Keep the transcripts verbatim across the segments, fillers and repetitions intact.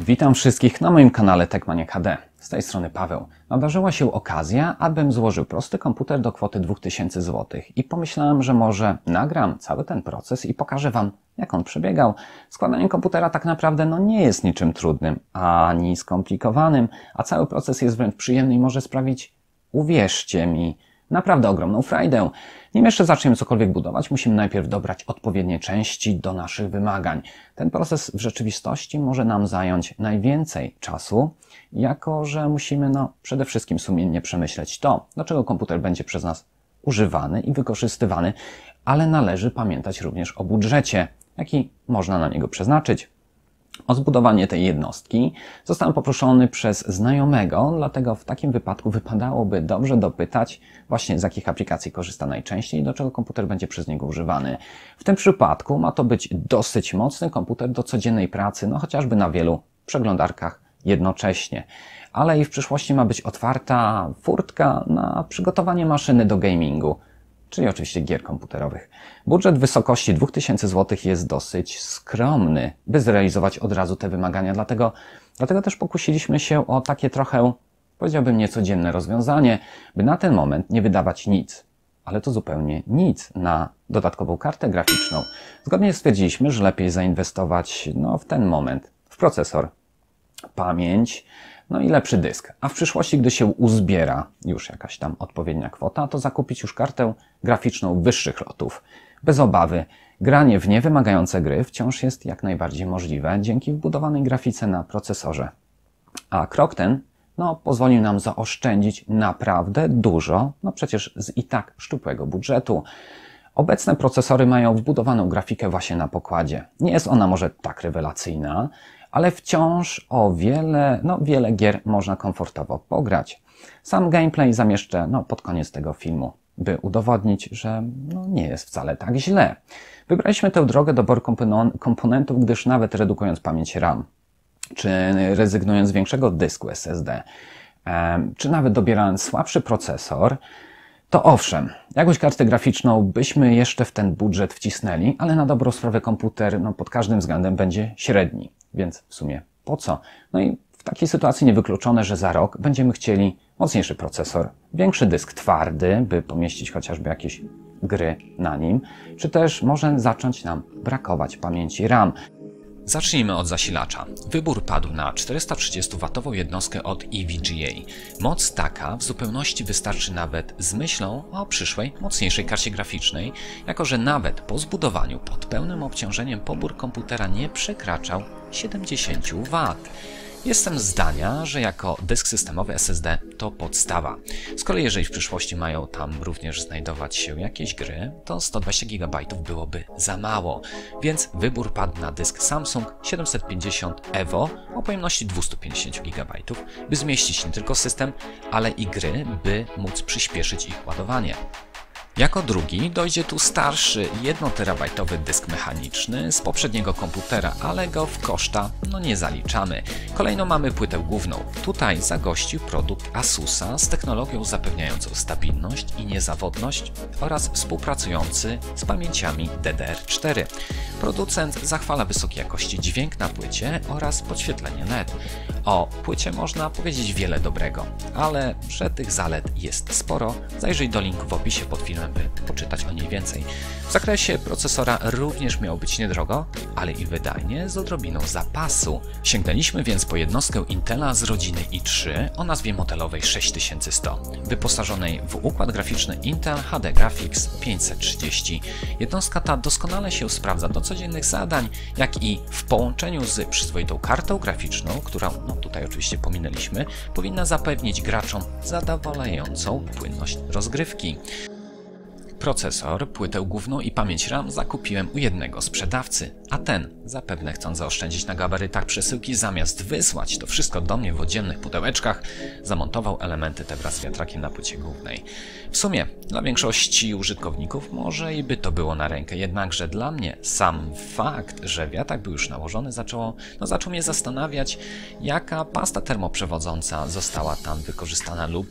Witam wszystkich na moim kanale Techmaniak H D. Z tej strony Paweł. Nadarzyła się okazja, abym złożył prosty komputer do kwoty dwóch tysięcy złotych i pomyślałem, że może nagram cały ten proces i pokażę Wam, jak on przebiegał. Składanie komputera tak naprawdę no, nie jest niczym trudnym, ani skomplikowanym, a cały proces jest wręcz przyjemny i może sprawić, uwierzcie mi, naprawdę ogromną frajdę. Nim jeszcze zaczniemy cokolwiek budować, musimy najpierw dobrać odpowiednie części do naszych wymagań. Ten proces w rzeczywistości może nam zająć najwięcej czasu, jako że musimy no, przede wszystkim sumiennie przemyśleć to, do czego komputer będzie przez nas używany i wykorzystywany, ale należy pamiętać również o budżecie, jaki można na niego przeznaczyć. O zbudowanie tej jednostki zostałem poproszony przez znajomego, dlatego w takim wypadku wypadałoby dobrze dopytać właśnie z jakich aplikacji korzysta najczęściej i do czego komputer będzie przez niego używany. W tym przypadku ma to być dosyć mocny komputer do codziennej pracy, no chociażby na wielu przeglądarkach jednocześnie. Ale i w przyszłości ma być otwarta furtka na przygotowanie maszyny do gamingu, czyli oczywiście gier komputerowych. Budżet w wysokości dwóch tysięcy złotych jest dosyć skromny, by zrealizować od razu te wymagania, dlatego, dlatego też pokusiliśmy się o takie trochę, powiedziałbym, niecodzienne rozwiązanie, by na ten moment nie wydawać nic, ale to zupełnie nic na dodatkową kartę graficzną. Zgodnie stwierdziliśmy, że lepiej zainwestować no, w ten moment w procesor, pamięć, no i lepszy dysk. A w przyszłości, gdy się uzbiera już jakaś tam odpowiednia kwota, to zakupić już kartę graficzną wyższych lotów. Bez obawy, granie w niewymagające gry wciąż jest jak najbardziej możliwe dzięki wbudowanej grafice na procesorze. A krok ten no, pozwolił nam zaoszczędzić naprawdę dużo, no przecież z i tak szczupłego budżetu. Obecne procesory mają wbudowaną grafikę właśnie na pokładzie. Nie jest ona może tak rewelacyjna, ale wciąż o wiele, no wiele gier można komfortowo pograć. Sam gameplay zamieszczę no, pod koniec tego filmu, by udowodnić, że no, nie jest wcale tak źle. Wybraliśmy tę drogę doboru komponentów, gdyż nawet redukując pamięć RAM, czy rezygnując z większego dysku S S D, czy nawet dobierając słabszy procesor, to owszem, jakąś kartę graficzną byśmy jeszcze w ten budżet wcisnęli, ale na dobrą sprawę komputer no, pod każdym względem będzie średni, więc w sumie po co? No i w takiej sytuacji niewykluczone, że za rok będziemy chcieli mocniejszy procesor, większy dysk twardy, by pomieścić chociażby jakieś gry na nim, czy też może zacząć nam brakować pamięci RAM. Zacznijmy od zasilacza. Wybór padł na czterysta trzydziestowatową jednostkę od E V G A. Moc taka w zupełności wystarczy nawet z myślą o przyszłej, mocniejszej karcie graficznej, jako że nawet po zbudowaniu pod pełnym obciążeniem pobór komputera nie przekraczał siedemdziesięciu watów. Jestem zdania, że jako dysk systemowy S S D to podstawa. Z kolei jeżeli w przyszłości mają tam również znajdować się jakieś gry, to sto dwadzieścia gigabajtów byłoby za mało, więc wybór padł na dysk Samsung siedemset pięćdziesiąt Evo o pojemności dwieście pięćdziesiąt gigabajtów, by zmieścić nie tylko system, ale i gry, by móc przyspieszyć ich ładowanie. Jako drugi dojdzie tu starszy jednoterabajtowy dysk mechaniczny z poprzedniego komputera, ale go w koszta no nie zaliczamy. Kolejno mamy płytę główną. Tutaj zagościł produkt Asusa z technologią zapewniającą stabilność i niezawodność oraz współpracujący z pamięciami D D R cztery. Producent zachwala wysokiej jakości dźwięk na płycie oraz podświetlenie L E D. O płycie można powiedzieć wiele dobrego, ale że tych zalet jest sporo, zajrzyj do linku w opisie pod filmem, by poczytać o niej więcej. W zakresie procesora również miało być niedrogo, ale i wydajnie z odrobiną zapasu. Sięgnęliśmy więc po jednostkę Intela z rodziny i trzy o nazwie modelowej sześć tysięcy sto, wyposażonej w układ graficzny Intel H D Graphics pięćset trzydzieści. Jednostka ta doskonale się sprawdza do codziennych zadań, jak i w połączeniu z przyzwoitą kartą graficzną, którą no tutaj oczywiście pominęliśmy, powinna zapewnić graczom zadowalającą płynność rozgrywki. Procesor, płytę główną i pamięć RAM zakupiłem u jednego sprzedawcy, a ten, zapewne chcąc zaoszczędzić na gabarytach przesyłki, zamiast wysłać to wszystko do mnie w oddzielnych pudełeczkach, zamontował elementy te wraz z wiatrakiem na płycie głównej. W sumie, dla większości użytkowników może i by to było na rękę, jednakże dla mnie sam fakt, że wiatrak był już nałożony, zaczęło, no, zaczął mnie zastanawiać, jaka pasta termoprzewodząca została tam wykorzystana lub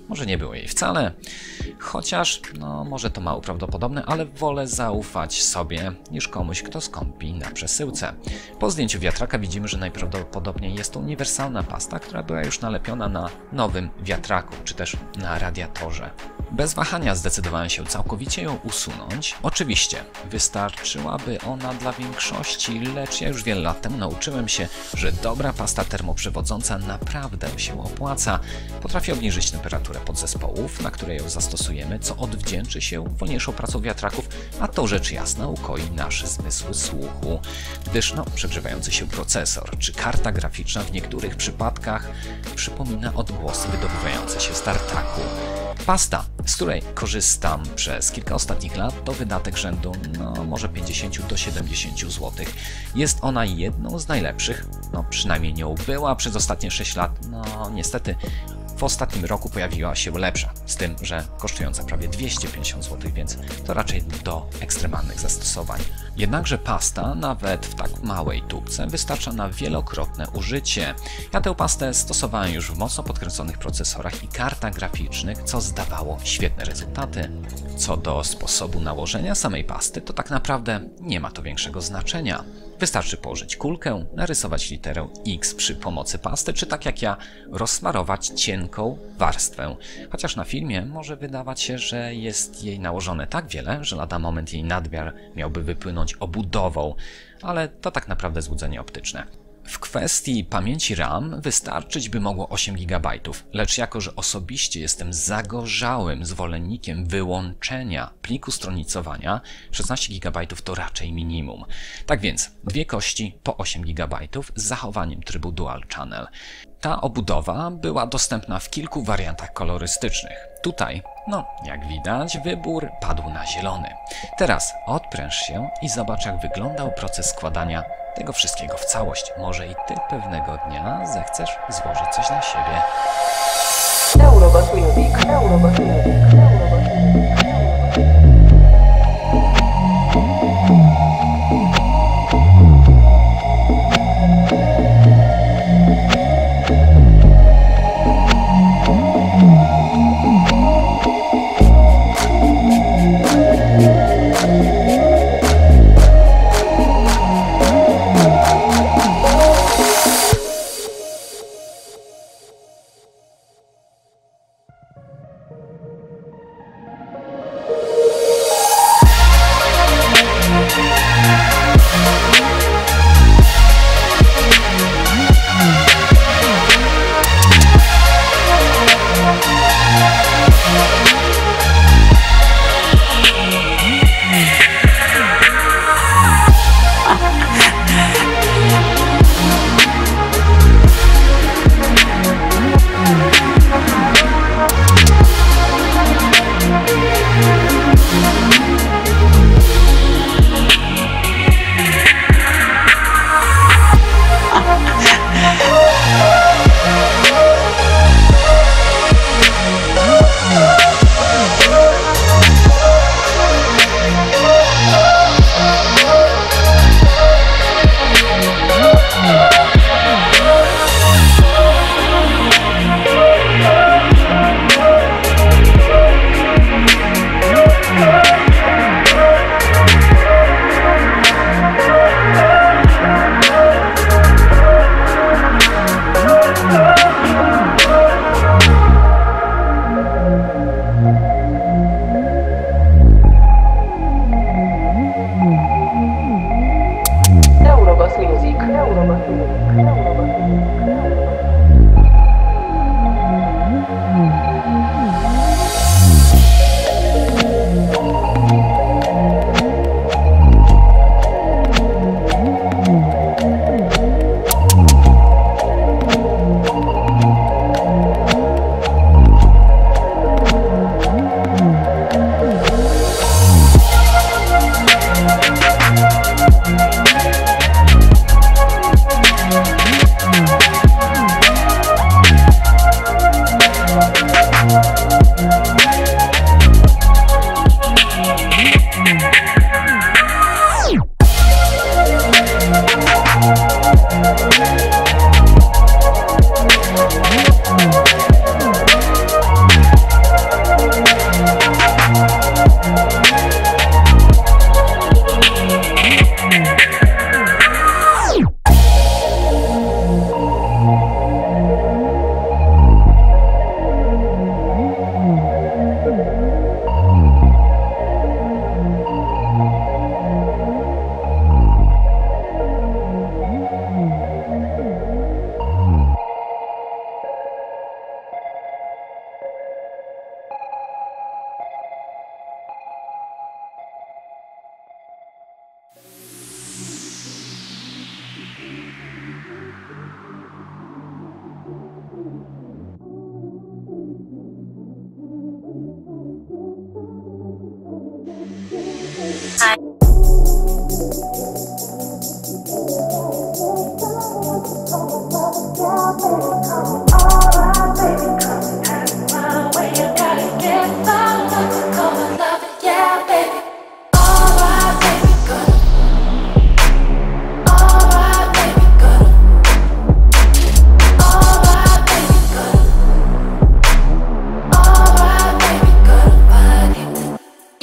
Może nie było jej wcale, chociaż, no może to mało prawdopodobne, ale wolę zaufać sobie niż komuś, kto skąpi na przesyłce. Po zdjęciu wiatraka widzimy, że najprawdopodobniej jest to uniwersalna pasta, która była już nalepiona na nowym wiatraku, czy też na radiatorze. Bez wahania zdecydowałem się całkowicie ją usunąć. Oczywiście wystarczyłaby ona dla większości, lecz ja już wiele lat temu nauczyłem się, że dobra pasta termoprzewodząca naprawdę się opłaca. Potrafi obniżyć temperaturę podzespołów, na które ją zastosujemy, co odwdzięczy się wolniejszą pracą wiatraków, a to rzecz jasna ukoi nasze zmysły słuchu, gdyż no, przegrzewający się procesor czy karta graficzna w niektórych przypadkach przypomina odgłosy wydobywające się z tartaku. Pasta, z której korzystam przez kilka ostatnich lat, to wydatek rzędu no, może pięćdziesiąt do siedemdziesięciu złotych. Jest ona jedną z najlepszych, no przynajmniej nią była przez ostatnie sześć lat. No niestety w ostatnim roku pojawiła się lepsza, z tym, że kosztująca prawie dwieście pięćdziesiąt złotych, więc to raczej do ekstremalnych zastosowań. Jednakże pasta, nawet w tak małej tubce, wystarcza na wielokrotne użycie. Ja tę pastę stosowałem już w mocno podkręconych procesorach i kartach graficznych, co zdawało świetne rezultaty. Co do sposobu nałożenia samej pasty, to tak naprawdę nie ma to większego znaczenia. Wystarczy położyć kulkę, narysować literę X przy pomocy pasty, czy tak jak ja, rozsmarować cienką warstwę. Chociaż na filmie może wydawać się, że jest jej nałożone tak wiele, że lada moment jej nadmiar miałby wypłynąć obudową, ale to tak naprawdę złudzenie optyczne. W kwestii pamięci RAM wystarczyć by mogło osiem gigabajtów, lecz jako że osobiście jestem zagorzałym zwolennikiem wyłączenia pliku stronicowania, szesnaście gigabajtów to raczej minimum. Tak więc dwie kości po osiem gigabajtów z zachowaniem trybu Dual Channel. Ta obudowa była dostępna w kilku wariantach kolorystycznych. Tutaj, no jak widać, wybór padł na zielony. Teraz odpręż się i zobacz, jak wyglądał proces składania tego wszystkiego w całość. Może i ty pewnego dnia zechcesz złożyć coś na siebie. Eurobus Music, Eurobus Music, Eurobus Music.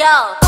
go.